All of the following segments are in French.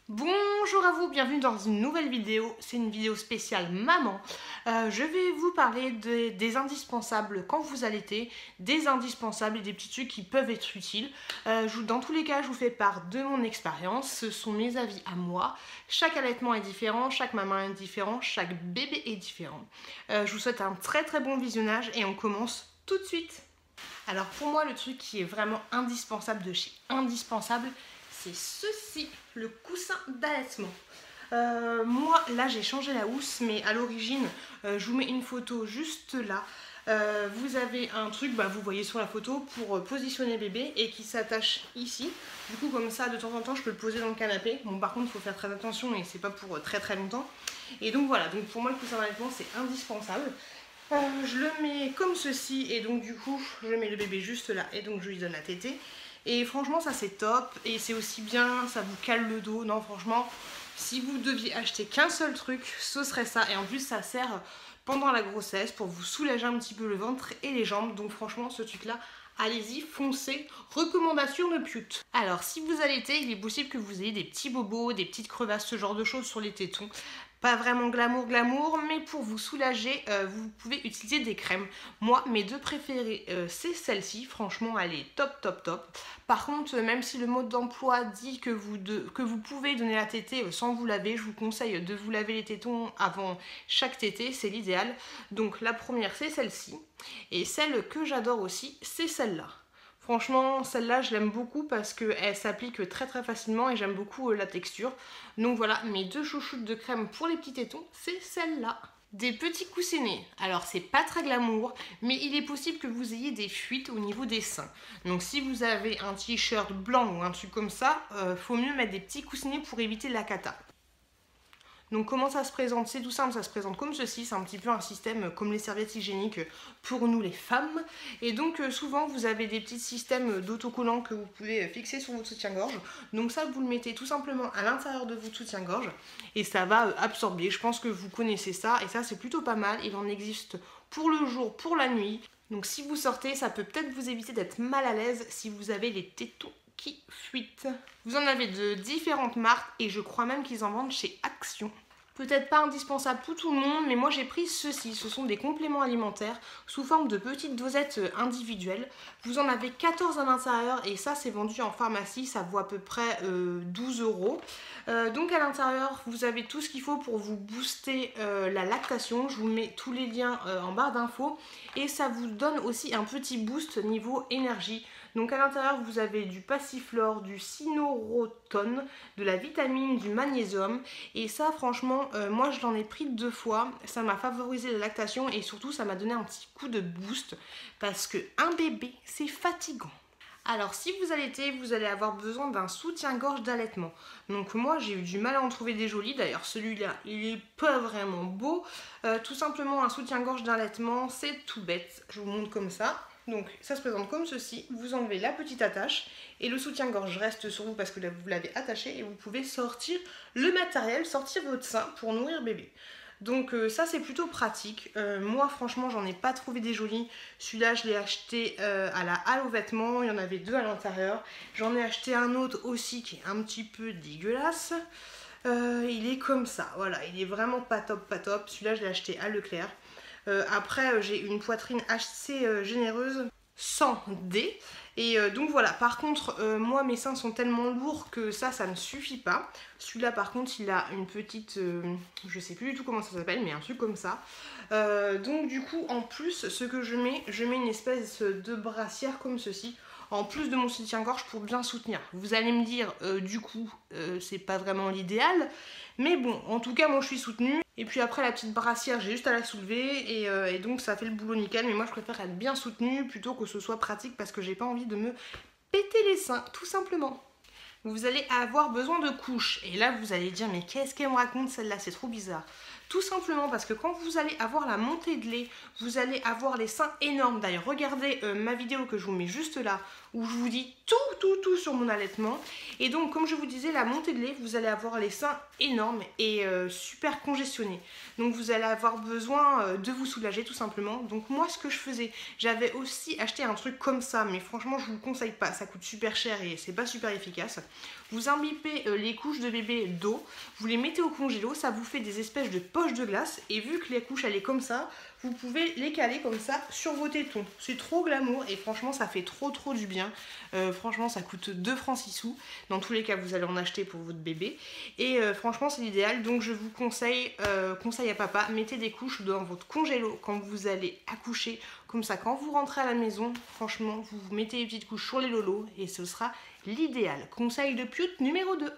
Bonjour à vous, bienvenue dans une nouvelle vidéo. C'est une vidéo spéciale maman. Je vais vous parler des indispensables quand vous allaitez, des indispensables et des petits trucs qui peuvent être utiles. Dans tous les cas, je vous fais part de mon expérience. Ce sont mes avis à moi. Chaque allaitement est différent, chaque maman est différent, chaque bébé est différent. Je vous souhaite un très bon visionnage et on commence tout de suite. Alors pour moi, le truc qui est vraiment indispensable de chez indispensable, c'est ceci, le coussin d'allaitement. Moi, là, j'ai changé la housse, mais à l'origine, je vous mets une photo juste là. Vous avez un truc, vous voyez sur la photo, pour positionner bébé et qui s'attache ici. Du coup, comme ça, de temps en temps, je peux le poser dans le canapé. Bon, par contre, il faut faire très attention et c'est pas pour très longtemps. Et donc voilà, donc pour moi, le coussin d'allaitement, c'est indispensable. Je le mets comme ceci et donc du coup, je mets le bébé juste là et donc je lui donne la tétée. Et franchement, ça c'est top et c'est aussi bien, ça vous cale le dos. Non, franchement, si vous deviez acheter qu'un seul truc, ce serait ça. Et en plus, ça sert pendant la grossesse pour vous soulager un petit peu le ventre et les jambes. Donc franchement, ce truc-là, allez-y, foncez. Recommandation de Pute. Alors, si vous allaitez, il est possible que vous ayez des petits bobos, des petites crevasses, ce genre de choses sur les tétons. Pas vraiment glamour, mais pour vous soulager, vous pouvez utiliser des crèmes. Moi, mes deux préférées, c'est celle-ci. Franchement, elle est top. Par contre, même si le mode d'emploi dit que vous pouvez donner la tétée sans vous laver, je vous conseille de vous laver les tétons avant chaque tétée, c'est l'idéal. Donc la première, c'est celle-ci. Et celle que j'adore aussi, c'est celle-là. Franchement, celle-là, je l'aime beaucoup parce qu'elle s'applique très facilement et j'aime beaucoup la texture. Donc voilà, mes deux chouchoutes de crème pour les petits tétons, c'est celle-là. Des petits coussinets. Alors, c'est pas très glamour, mais il est possible que vous ayez des fuites au niveau des seins. Donc, si vous avez un t-shirt blanc ou un truc comme ça, faut mieux mettre des petits coussinets pour éviter la cata. Donc comment ça se présente? C'est tout simple, ça se présente comme ceci, c'est un petit peu un système comme les serviettes hygiéniques pour nous les femmes. Et donc souvent vous avez des petits systèmes d'autocollants que vous pouvez fixer sur votre soutien-gorge. Donc ça vous le mettez tout simplement à l'intérieur de votre soutien-gorge et ça va absorber. Je pense que vous connaissez ça et ça c'est plutôt pas mal. Il en existe pour le jour, pour la nuit. Donc si vous sortez, ça peut peut-être vous éviter d'être mal à l'aise si vous avez les tétons qui fuitent. Vous en avez de différentes marques et je crois même qu'ils en vendent chez Action. Peut-être pas indispensable pour tout le monde, mais moi j'ai pris ceci. Ce sont des compléments alimentaires sous forme de petites dosettes individuelles. Vous en avez 14 à l'intérieur et ça c'est vendu en pharmacie, ça vaut à peu près 12 €. Donc à l'intérieur vous avez tout ce qu'il faut pour vous booster la lactation. Je vous mets tous les liens en barre d'infos et ça vous donne aussi un petit boost niveau énergie. Donc à l'intérieur vous avez du passiflore, du cynorotone, de la vitamine, du magnésium et ça franchement moi je l'en ai pris 2 fois, ça m'a favorisé la lactation et surtout ça m'a donné un petit coup de boost parce que un bébé c'est fatigant. Alors si vous allaitez, vous allez avoir besoin d'un soutien-gorge d'allaitement. Donc moi j'ai eu du mal à en trouver des jolis, d'ailleurs celui-là il est pas vraiment beau. Tout simplement un soutien-gorge d'allaitement, c'est tout bête, je vous montre comme ça. Donc ça se présente comme ceci, vous enlevez la petite attache et le soutien-gorge reste sur vous parce que vous l'avez attaché et vous pouvez sortir le matériel, sortir votre sein pour nourrir bébé. Donc ça c'est plutôt pratique. Moi franchement j'en ai pas trouvé des jolis. Celui-là je l'ai acheté à la halle aux vêtements, il y en avait 2 à l'intérieur. J'en ai acheté un autre aussi qui est un petit peu dégueulasse. Il est comme ça, voilà, il est vraiment pas top. Celui-là je l'ai acheté à Leclerc. Après j'ai une poitrine assez généreuse, sans D. Et donc voilà, par contre moi mes seins sont tellement lourds que ça ne suffit pas. Celui-là par contre il a une petite, je sais plus du tout comment ça s'appelle, mais un truc comme ça. Donc du coup en plus ce que je mets une espèce de brassière comme ceci. En plus de mon soutien-gorge pour bien soutenir. Vous allez me dire, du coup, c'est pas vraiment l'idéal. Mais bon, en tout cas, moi je suis soutenue. Et puis après, la petite brassière, j'ai juste à la soulever. Et donc ça fait le boulot nickel. Mais moi je préfère être bien soutenue plutôt que ce soit pratique parce que j'ai pas envie de me péter les seins, tout simplement. Vous allez avoir besoin de couches. Et là, vous allez dire, mais qu'est-ce qu'elle me raconte celle-là? C'est trop bizarre. Tout simplement parce que quand vous allez avoir la montée de lait, vous allez avoir les seins énormes. D'ailleurs, regardez ma vidéo que je vous mets juste là, où je vous dis tout sur mon allaitement. Et donc, comme je vous disais, la montée de lait, vous allez avoir les seins énormes et super congestionnés. Donc, vous allez avoir besoin de vous soulager tout simplement. Donc, moi, ce que je faisais, j'avais aussi acheté un truc comme ça, mais franchement, je vous le conseille pas. Ça coûte super cher et c'est pas super efficace. Vous imbibez les couches de bébé d'eau, vous les mettez au congélo, ça vous fait des espèces de poches de glace. Et vu que les couches, elle est comme ça, vous pouvez les caler comme ça sur vos tétons. C'est trop glamour et franchement, ça fait trop du bien. Franchement, ça coûte 2 francs 6 sous. Dans tous les cas, vous allez en acheter pour votre bébé. Et franchement, c'est l'idéal. Donc, je vous conseille, conseil à papa, mettez des couches dans votre congélo quand vous allez accoucher. Comme ça, quand vous rentrez à la maison, franchement, vous mettez les petites couches sur les lolos et ce sera l'idéal. Conseil de pute numéro 2.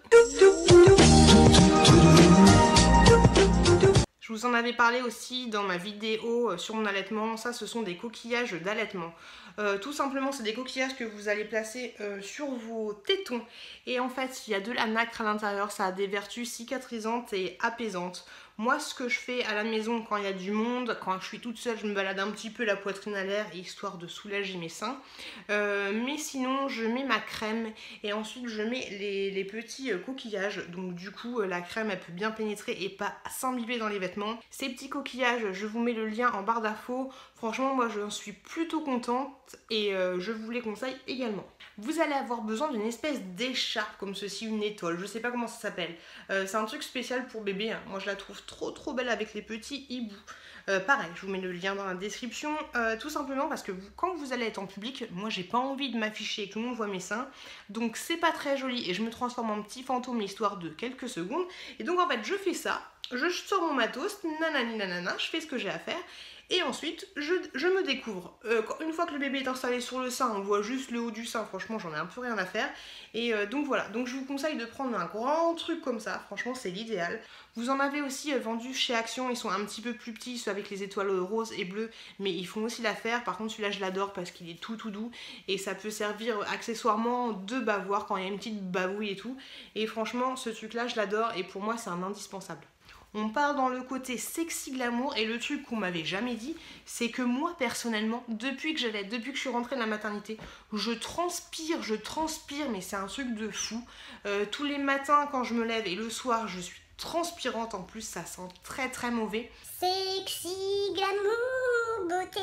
Je vous en avais parlé aussi dans ma vidéo sur mon allaitement. Ça, ce sont des coquillages d'allaitement. Tout simplement, c'est des coquillages que vous allez placer sur vos tétons. Et en fait, il y a de la nacre à l'intérieur. Ça a des vertus cicatrisantes et apaisantes. Moi, ce que je fais à la maison quand il y a du monde, quand je suis toute seule, je me balade un petit peu la poitrine à l'air, histoire de soulager mes seins. Mais sinon, je mets ma crème et ensuite je mets les petits coquillages. Donc du coup, la crème, elle peut bien pénétrer et pas s'imbiber dans les vêtements. Ces petits coquillages, je vous mets le lien en barre d'infos. Franchement, moi, j'en suis plutôt contente et je vous les conseille également. Vous allez avoir besoin d'une espèce d'écharpe comme ceci, une étole, je sais pas comment ça s'appelle. C'est un truc spécial pour bébé, hein. Moi je la trouve trop belle avec les petits hiboux. Pareil, je vous mets le lien dans la description, tout simplement parce que quand vous allez être en public, moi j'ai pas envie de m'afficher et que tout le monde voit mes seins, donc c'est pas très joli et je me transforme en petit fantôme l'histoire de quelques secondes. Et donc en fait je fais ça, je sors mon matos, nanani nanana, je fais ce que j'ai à faire. Et ensuite, je me découvre. Une fois que le bébé est installé sur le sein, on voit juste le haut du sein. Franchement, j'en ai un peu rien à faire. Et donc voilà. Donc je vous conseille de prendre un grand truc comme ça. Franchement, c'est l'idéal. Vous en avez aussi vendu chez Action. Ils sont un petit peu plus petits, ceux avec les étoiles roses et bleues. Mais ils font aussi l'affaire. Par contre, celui-là, je l'adore parce qu'il est tout doux. Et ça peut servir accessoirement de bavoir quand il y a une petite bavouille et tout. Et franchement, ce truc-là, je l'adore. Et pour moi, c'est un indispensable. On part dans le côté sexy glamour et le truc qu'on m'avait jamais dit, c'est que moi personnellement, depuis que je suis rentrée de la maternité, je transpire, mais c'est un truc de fou. Tous les matins quand je me lève et le soir, je suis transpirante en plus, ça sent très mauvais. Sexy glamour, beauté.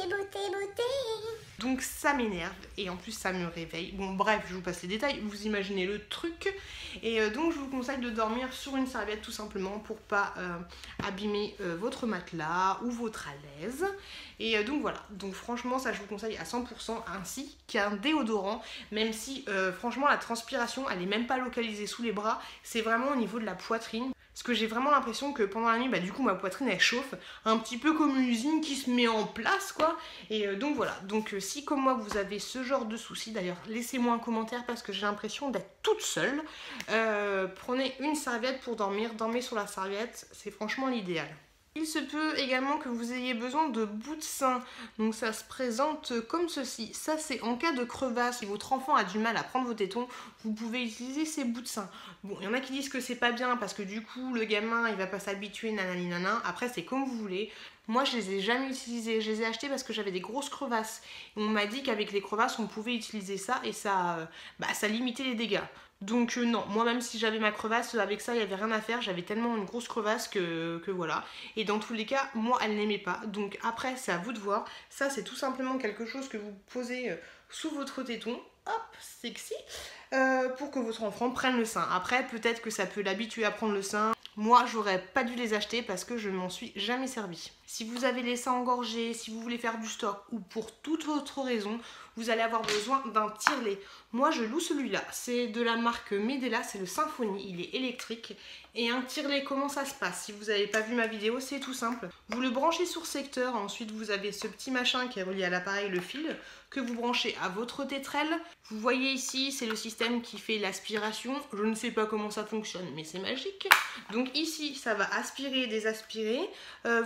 Donc ça m'énerve et en plus ça me réveille. Bon bref, je vous passe les détails, vous imaginez le truc. Et donc je vous conseille de dormir sur une serviette tout simplement pour pas abîmer votre matelas ou votre à l'aise. Et donc voilà, donc franchement ça je vous conseille à 100%, ainsi qu'un déodorant. Même si franchement la transpiration elle est même pas localisée sous les bras, c'est vraiment au niveau de la poitrine. Parce que j'ai vraiment l'impression que pendant la nuit, du coup ma poitrine elle chauffe, un petit peu comme une usine qui se met en place quoi. Et donc voilà, donc si comme moi vous avez ce genre de soucis, d'ailleurs laissez-moi un commentaire parce que j'ai l'impression d'être toute seule. Prenez une serviette pour dormir, dormez sur la serviette, c'est franchement l'idéal. Il se peut également que vous ayez besoin de bouts de sein, donc ça se présente comme ceci. Ça c'est en cas de crevasse, si votre enfant a du mal à prendre vos tétons, vous pouvez utiliser ces bouts de sein. Bon, il y en a qui disent que c'est pas bien parce que du coup le gamin il va pas s'habituer, nanani nanan. Après c'est comme vous voulez. Moi je les ai jamais utilisés, je les ai achetés parce que j'avais des grosses crevasses. Et on m'a dit qu'avec les crevasses on pouvait utiliser ça et ça limitait les dégâts. Donc non, moi même si j'avais ma crevasse, avec ça il n'y avait rien à faire, j'avais tellement une grosse crevasse que voilà. Et dans tous les cas, moi elle n'aimait pas, donc après c'est à vous de voir. Ça c'est tout simplement quelque chose que vous posez sous votre téton, hop, sexy, pour que votre enfant prenne le sein. Après peut-être que ça peut l'habituer à prendre le sein. Moi j'aurais pas dû les acheter parce que je m'en suis jamais servi. Si vous avez les seins engorgés, si vous voulez faire du stock ou pour toute autre raison, vous allez avoir besoin d'un tire-lait. Moi je loue celui-là, c'est de la marque Medela, c'est le Symphony, il est électrique. Et un tire-lait, comment ça se passe? Si vous n'avez pas vu ma vidéo, c'est tout simple. Vous le branchez sur secteur, ensuite vous avez ce petit machin qui est relié à l'appareil, le fil, que vous branchez à votre tétrelle. Vous voyez ici, c'est le système qui fait l'aspiration. Je ne sais pas comment ça fonctionne, mais c'est magique. Donc ici, ça va aspirer et désaspirer. Vous mettez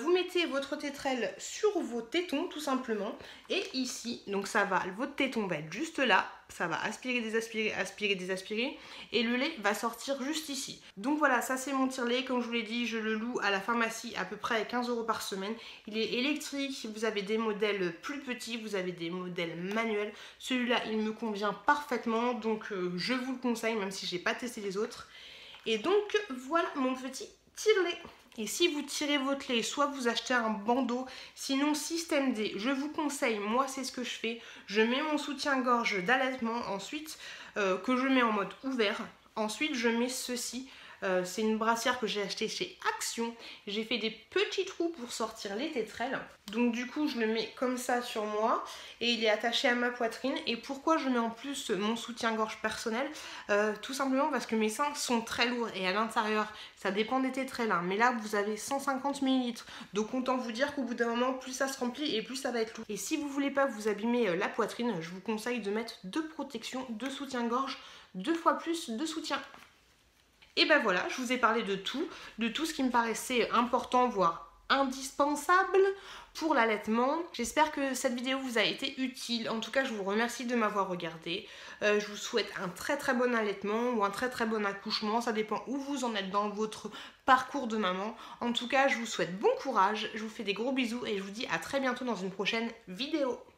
votre tétrelle sur vos tétons tout simplement. Et ici, donc ça va, votre téton va être juste là. Ça va aspirer, désaspirer, aspirer, désaspirer. Et le lait va sortir juste ici. Donc voilà, ça c'est mon tire-lait. Comme je vous l'ai dit, je le loue à la pharmacie à peu près à 15 € par semaine. Il est électrique, vous avez des modèles plus petits, vous avez des modèles manuels. Celui-là, il me convient parfaitement. Donc je vous le conseille, même si je n'ai pas testé les autres. Et donc voilà mon petit tire-lait. Et si vous tirez votre lait, soit vous achetez un bandeau, sinon système D, je vous conseille, moi c'est ce que je fais, je mets mon soutien-gorge d'allaitement ensuite, que je mets en mode ouvert, ensuite je mets ceci, c'est une brassière que j'ai achetée chez Action, j'ai fait des petits trous pour sortir les tétrelles, donc du coup je le mets comme ça sur moi, et il est attaché à ma poitrine. Et pourquoi je mets en plus mon soutien-gorge personnel? Tout simplement parce que mes seins sont très lourds, et à l'intérieur, ça dépend des tétrelles, hein, mais là vous avez 150 ml, donc autant vous dire qu'au bout d'un moment, plus ça se remplit et plus ça va être lourd. Et si vous voulez pas vous abîmer la poitrine, je vous conseille de mettre 2 protections, 2 soutiens-gorge, 2 fois plus de soutien. Et ben voilà, je vous ai parlé de tout ce qui me paraissait important, voire indispensable pour l'allaitement. J'espère que cette vidéo vous a été utile. En tout cas, je vous remercie de m'avoir regardé. Je vous souhaite un très bon allaitement ou un très bon accouchement. Ça dépend où vous en êtes dans votre parcours de maman. En tout cas, je vous souhaite bon courage. Je vous fais des gros bisous et je vous dis à très bientôt dans une prochaine vidéo.